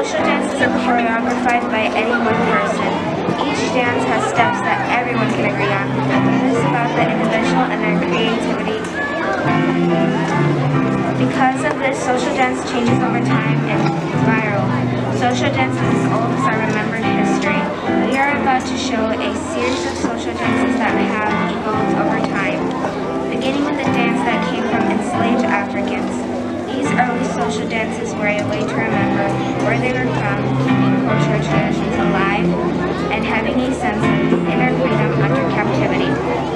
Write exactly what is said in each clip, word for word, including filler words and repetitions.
Social dances are choreographed by any one person. Each dance has steps that everyone can agree on. It is about the individual and their creativity. Because of this, social dance changes over time and is viral. Social dance is as old as our remembered history. We are about to show a series of social dances that have evolved over time, beginning with a dance that came from enslaved Africans. These early social dances were a way to remember where they were from, keeping cultural traditions alive, and having a sense of inner freedom under captivity.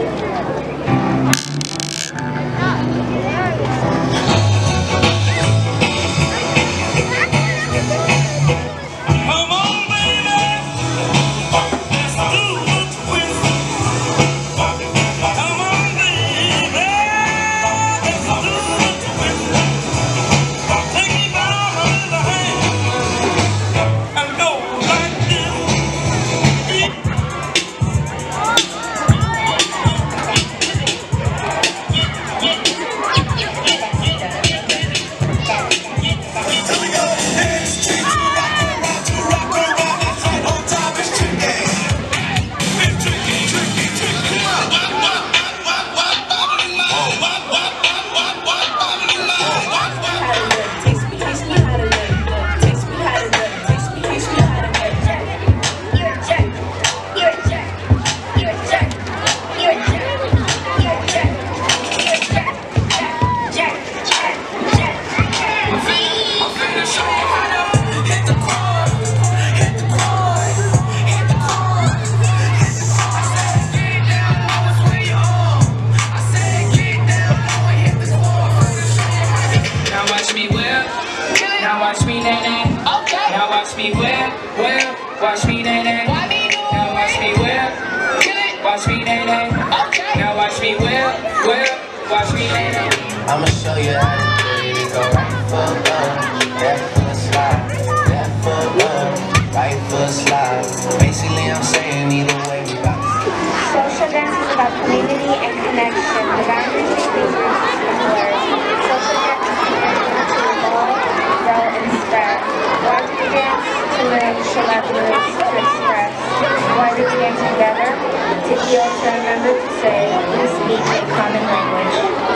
Now watch me nay nay. Okay. Now watch me whip, whip. Watch me nay nay. Now watch me whip. Watch me nay nay. Okay. Now watch me whip, whip. Watch me nay nay. I'ma show you how to do it. Go right foot up, left foot slide, left foot up, right foot slide. Basically, I'm saying either way we got to. Social dance is about community and connection. The boundaries between groups are blurred. Social dance is connected to evolve, grow, and spread. Why do we dance? To live, to let loose, to express. Why do we dance together? To heal, to remember, to say, we speak a common language.